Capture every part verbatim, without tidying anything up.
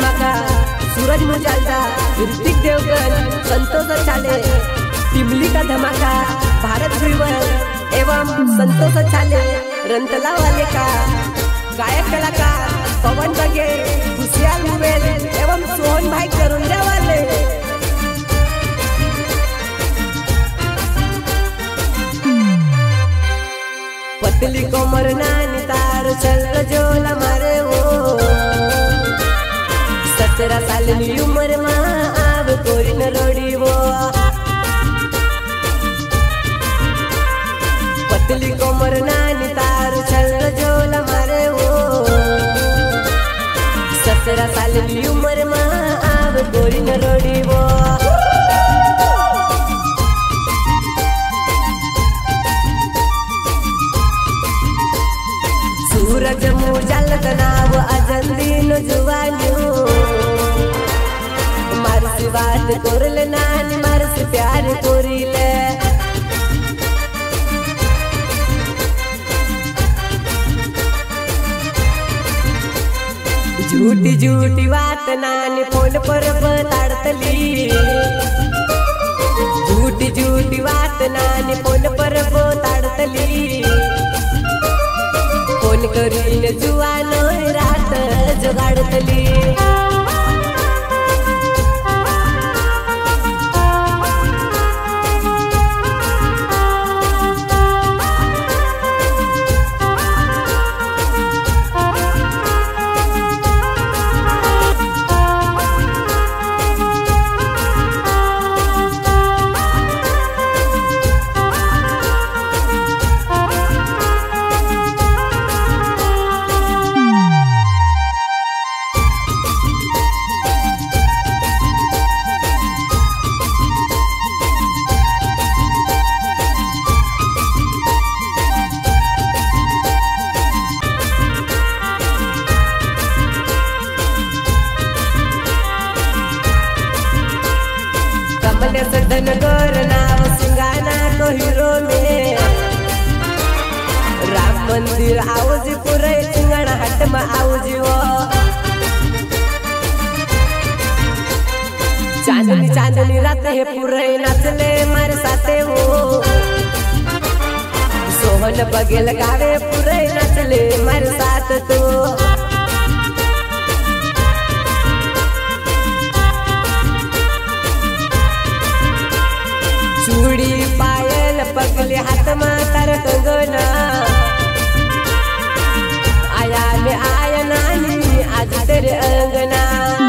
धमाका, सूरज मुजालदा, ऋतिक देवगन, संतोष छाले, टिमली का धमाका, भारत ग्रीवर एवं संतोष छाले, रंतला वाले का गायक कलाकार पवन बघेल, खुशियाल मुबेल एवं सोहन भाई करुंजा वाले। पतली कोमर नानी तार चल जोला मारे वो, सत्रह साल की उम्र में अब कोई न रोड़ी वो। पतली कोमर नानी तार चल जोला मारे वो, सत्रह साल की उम्र में अब कोई न रोड़ी वो। सूरज मुजालदा नाव अजंदीन जुवानियो, मारसी बात कोरले नानी मारसी प्यार कोरीले। झूठी झूठी बात नानी फोन पर बताड़तली, झूठी झूठी बात नानी फोन पर बताड़तली। फोन करीन जुवान रात जगाड़तली। सदन गोर नाव सिंगाना को हीरो में, राम मंदिर आउजी पुरे सिंगाना हट में आउजी वो। चांदनी चांदनी रात है पुरे नाचले मारे साथे वो, सोहन बघेल गावे पुरे नाचले मारे साथ तो। चूड़ी पायल पगले हाथ में तार कंगना, आया में आया नानी आज तेरे अंगना।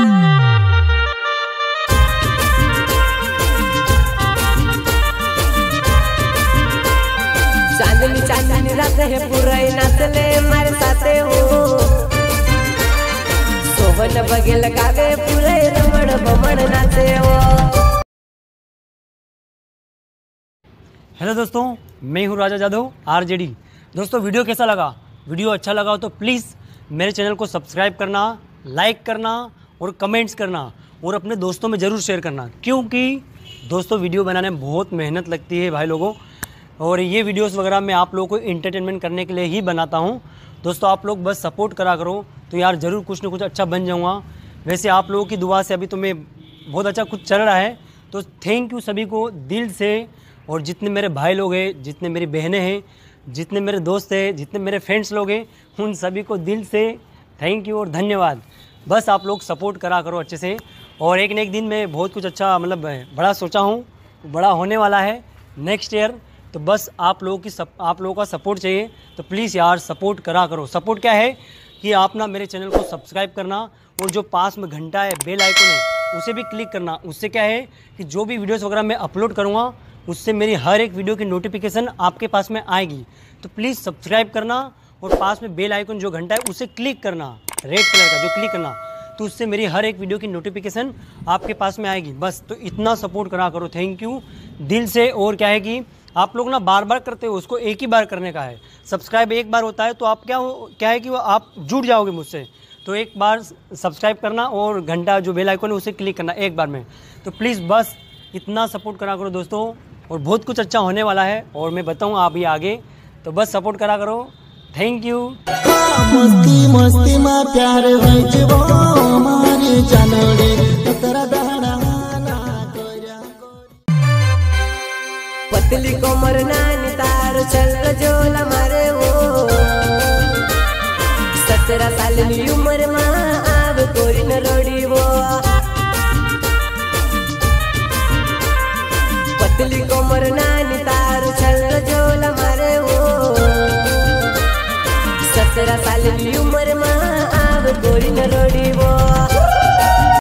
चांदनी चांदनी रात है पूरे नाचले मारे साथे हो, सोहन बघेल गावे पूरे रमण बमण नाचे हो। हेलो दोस्तों, मैं हूं राजा जादव आरजेडी। दोस्तों वीडियो कैसा लगा? वीडियो अच्छा लगा हो तो प्लीज़ मेरे चैनल को सब्सक्राइब करना, लाइक करना और कमेंट्स करना और अपने दोस्तों में ज़रूर शेयर करना, क्योंकि दोस्तों वीडियो बनाने में बहुत मेहनत लगती है भाई लोगों। और ये वीडियोस वगैरह मैं आप लोगों को इंटरटेनमेंट करने के लिए ही बनाता हूँ। दोस्तों आप लोग बस सपोर्ट करा करो तो यार ज़रूर कुछ ना कुछ अच्छा बन जाऊँगा। वैसे आप लोगों की दुआ से अभी तो मैं बहुत अच्छा कुछ चल रहा है, तो थैंक यू सभी को दिल से। और जितने मेरे भाई लोग हैं, जितने मेरी बहनें हैं, जितने मेरे दोस्त हैं, जितने मेरे फ्रेंड्स लोग हैं, उन सभी को दिल से थैंक यू और धन्यवाद। बस आप लोग सपोर्ट करा करो अच्छे से। और एक न एक दिन मैं बहुत कुछ अच्छा मतलब बड़ा सोचा हूँ, बड़ा होने वाला है नेक्स्ट ईयर। तो बस आप लोगों की सप, आप लोगों का सपोर्ट चाहिए, तो प्लीज़ यार सपोर्ट करा करो। सपोर्ट क्या है कि आप ना मेरे चैनल को सब्सक्राइब करना और जो पास में घंटा है, बेल आइकन है, उसे भी क्लिक करना। उससे क्या है कि जो भी वीडियोस वगैरह मैं अपलोड करूँगा उससे मेरी हर एक वीडियो की नोटिफिकेशन आपके पास में आएगी। तो प्लीज़ सब्सक्राइब करना और पास में बेल आइकन जो घंटा है उसे क्लिक करना, रेड कलर का जो क्लिक करना, तो उससे मेरी हर एक वीडियो की नोटिफिकेशन आपके पास में आएगी। बस तो इतना सपोर्ट करा करो, थैंक यू दिल से। और क्या है कि आप लोग ना बार बार करते हो, उसको एक ही बार करने का है। सब्सक्राइब एक बार होता है तो आप क्या हो क्या है कि वो आप जुड़ जाओगे मुझसे। तो एक बार सब्सक्राइब करना और घंटा जो बेल आइकन है उसे क्लिक करना एक बार में। तो प्लीज़ बस इतना सपोर्ट करा करो दोस्तों, और बहुत कुछ अच्छा होने वाला है और मैं बताऊँगा आप ये आगे। तो बस सपोर्ट करा करो, थैंक यू। मस्ती मस्ती में प्यार जानोड़ी तोरा दाड़ा ना कोरा पतली कोमर नानी तार चल जोला मारे वो सत्रह साल की उम्र में आव कोरी न रोड़ी वो पतली कोमर नानी तार चल जोला मारे वो सत्रह साल की उम्र में आव कोरी न रोड़ी